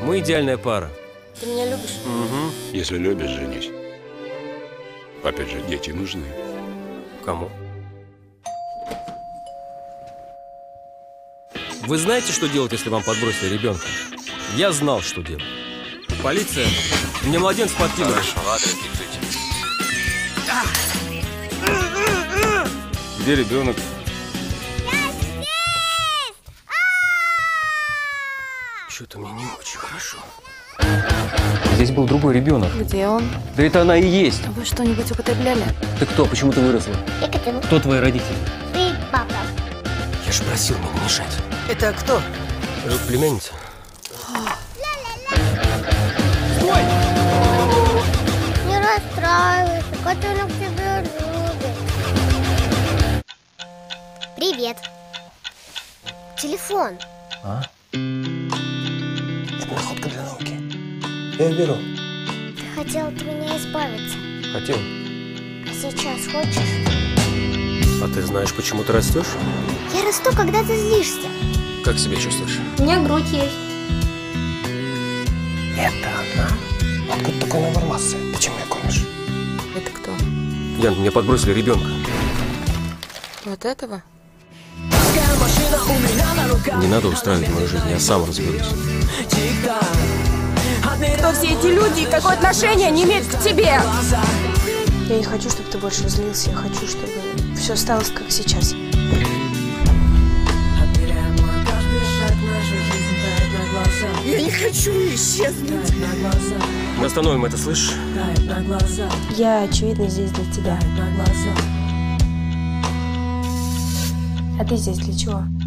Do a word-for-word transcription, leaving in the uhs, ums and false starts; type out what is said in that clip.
Мы идеальная пара. Ты меня любишь? Угу. Если любишь, женись. Опять же, дети нужны. Кому? Вы знаете, что делать, если вам подбросили ребенка? Я знал, что делать. Полиция! Мне младенца подкинули. Хорошо, адрес диктуйте. Где ребенок? Что-то мне не очень хорошо. Здесь был другой ребенок. Где он? Да это она и есть. Вы что-нибудь употребляли? Ты кто? Почему ты выросла? Екатерина. Кто твои родители? Ты папа. Я же просил мне не мешать. Это кто? Э, Племянница. Не расстраивайся, котенок тебя любит. Привет. Телефон. А? Это находка для науки. Я ее беру. Ты хотел от меня избавиться. Хотел. А сейчас хочешь? А ты знаешь, почему ты растешь? Я расту, когда ты злишься. Как себя чувствуешь? У меня грудь есть. Это она? Откуда такой набор массы? Ты чем ее кормишь? Это кто? Ян, мне подбросили ребенка. Вот этого? Не надо устраивать мою жизнь, я сам разберусь. Кто все эти люди и какое отношение они имеют к тебе? Я не хочу, чтобы ты больше злился. Я хочу, чтобы все осталось как сейчас. Я не хочу исчезнуть. Мы остановим это, слышишь? Я, очевидно, здесь для тебя. А ты здесь для чего?